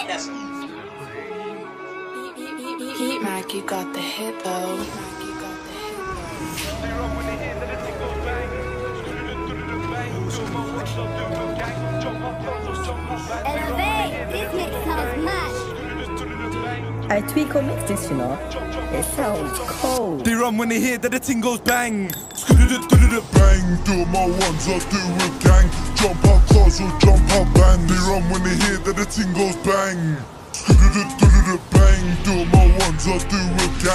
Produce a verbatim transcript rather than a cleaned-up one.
Yes. Heat Mac, you got the hit though. Elevate! This mix sounds mad! I tweak or mix this, you know. It sounds cold. They run when they hear that the ting goes bang. Bang, do my ones, I do with gang. Jump up cars or jump up bang. They run when they hear that the ting goes bang. Bang, do my ones, I do with gang.